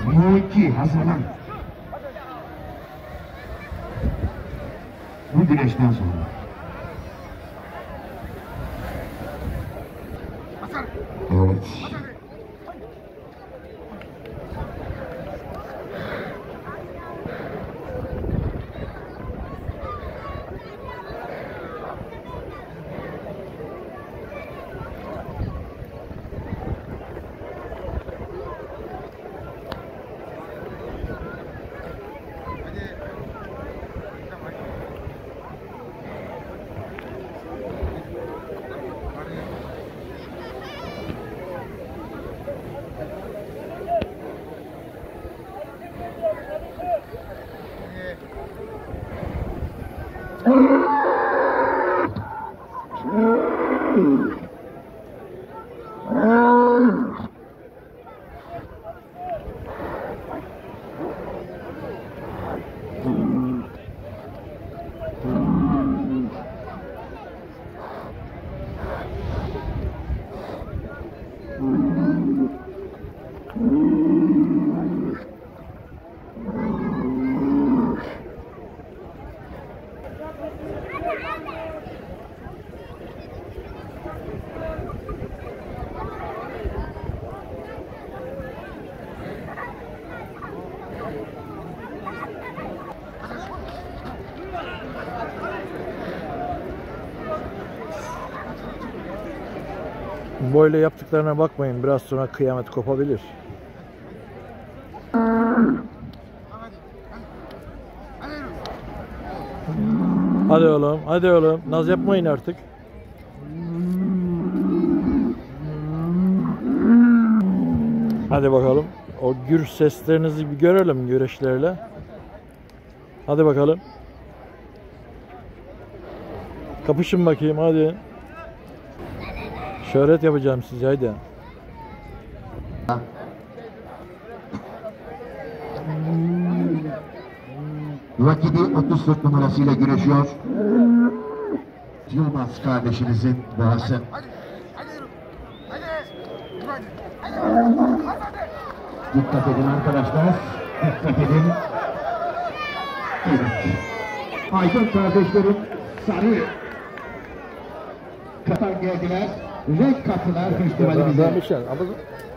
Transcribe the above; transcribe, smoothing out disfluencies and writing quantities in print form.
Muki hazırlan. Bu güneşten sonra. Evet. Böyle yaptıklarına bakmayın. Biraz sonra kıyamet kopabilir. Hadi oğlum, hadi oğlum. Naz yapmayın artık. Hadi bakalım. O gür seslerinizi bir görelim güreşlerle. Hadi bakalım. Kapışın bakayım hadi. Şöhret yapacağım size haydi. Rakibi 34 numarasıyla güreşiyor. Yılmaz kardeşinizin boğası. Dikkat edin arkadaşlar. Dikkat edin. Evet. Aydın kardeşlerim sarı Katar geldiler. Renk kattılar festivalimize.